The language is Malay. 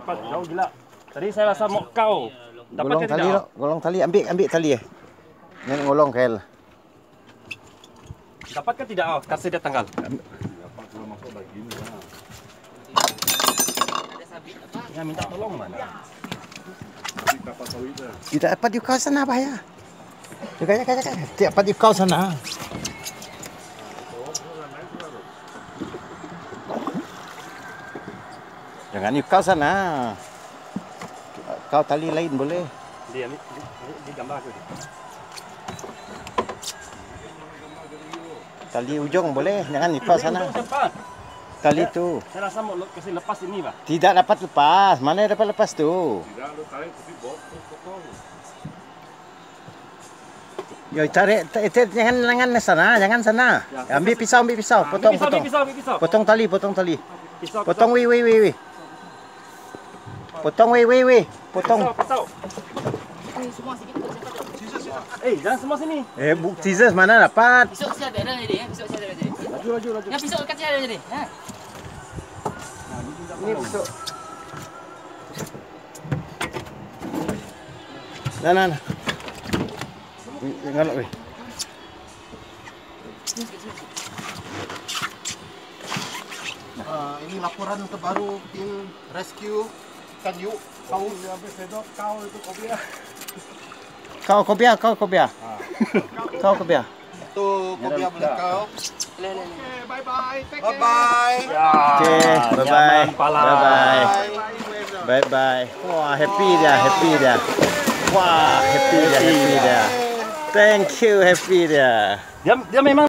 Cepat, jauh gila. Tadi saya rasa mau kau. Golong tali lo, golong tali, ambil tali ya. Ini ngolong Kel. Dapat ke tidak? Oh, kasih dia tanggal. Dapat kalau masuk lagi ni lah. Ya minta tolong mana? Tapi kapal sawit dah. Tidak dapat di kau sana bahaya. Jaga. Tidak dapat di kau sana. Jangan di kau sana. Kau tali lain boleh. Dia ni gambar aku. Tali ujung boleh, jangan di kau sana. Tali tu. Saya rasa mau kasih lepas ini, Pak. Tidak dapat lepas. Mana dapat lepas tu? Tidak lu tarik tapi potong. Yo tarik, jangan sana, jangan sana. Ya, Ambil pisau, potong. Pisau. Potong tali. Pisau. Potong wei. Potong wei. Potong. Pisau. Semua sikit. Jangan semua sini. Scissors mana dapat? Pisau saya ada ni dia. Pisau saya ada ni. Laju. Yang pisau kat saya ada ni. Ha. Ini pisau. Nah. Ngalok weh. Ini laporan terbaru tim rescue ikan hiu paus. Habis sedok kau itu kopiah. Kau kopiah. Kau kopiah. Itu kobia boleh kau. Bye bye. Take Bye bye. Okay, bye-bye. Pala. Bye-bye. Wah, happy dia. Wah, happy dia. Thank you, happy dia. Dia memang